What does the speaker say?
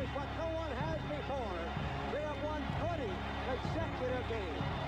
what no one has before. They have won 20 consecutive games.